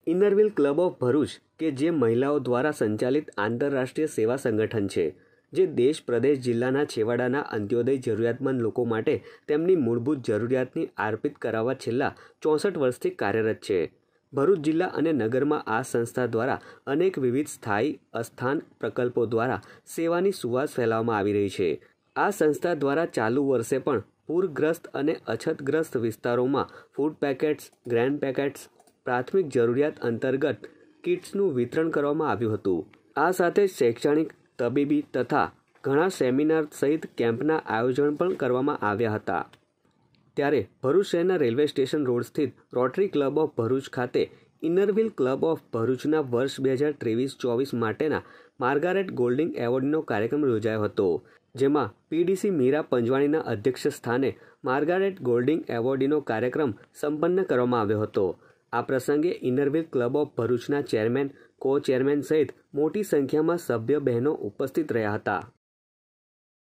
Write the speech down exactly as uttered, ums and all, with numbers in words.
ઇનરવ્હીલ club of Bharuch કે જે મહિલાઓ દ્વારા સંચાલિત આંતરરાષ્ટ્રીય સેવા સંગઠન છે, જે દેશ પ્રદેશ જિલ્લાના છેવાડાના અંત્યોદય જરૂરિયાતમંદ લોકો માટે તેમની મૂળભૂત જરૂરિયાતની આર્પિત કરાવવા છેલ્લા ચોસઠ વર્ષથી કાર્યરત છે. ભરૂચ જિલ્લા અને નગરમાં આ સંસ્થા દ્વારા અનેક વિવિધ સ્થાયી અસ્થાન પ્રકલ્પો દ્વારા સેવાની સુવાસ ફેલાવવામાં આવી રહી છે. આ સંસ્થા દ્વારા ચાલુ વર્ષે પણ પૂરગ્રસ્ત અને અછતગ્રસ્ત વિસ્તારોમાં ફૂડ પેકેટ્સ, ગ્રેન પેકેટ્સ, પ્રાથમિક જરૂરિયાત અંતર્ગત કિટ્સનું વિતરણ કરવામાં આવ્યું હતું. આ સાથે શૈક્ષણિક, તબીબી તથા ઘણા સેમિનાર સહિત કેમ્પના આયોજન પણ કરવામાં આવ્યા હતા. ત્યારે ભરૂચ શહેરના રેલવે સ્ટેશન રોડ સ્થિત રોટરી ક્લબ ઓફ ભરૂચ ખાતે ઇનરવ્હીલ ક્લબ ઓફ ભરૂચના વર્ષ બે હજાર ત્રેવીસ ચોવીસ માટેના માર્ગારેટ ગોલ્ડિંગ એવોર્ડનો કાર્યક્રમ યોજાયો હતો, જેમાં પીડીસી મીરા પંજવાણીના અધ્યક્ષ સ્થાને માર્ગારેટ ગોલ્ડિંગ એવોર્ડનો કાર્યક્રમ સંપન્ન કરવામાં આવ્યો હતો. આ પ્રસંગે ઇનરવ્હીલ ક્લબ ઓફ ભરૂચના ચેરમેન, કો ચેરમેન સહિત મોટી સંખ્યામાં સભ્ય બહેનો ઉપસ્થિત રહ્યા હતા.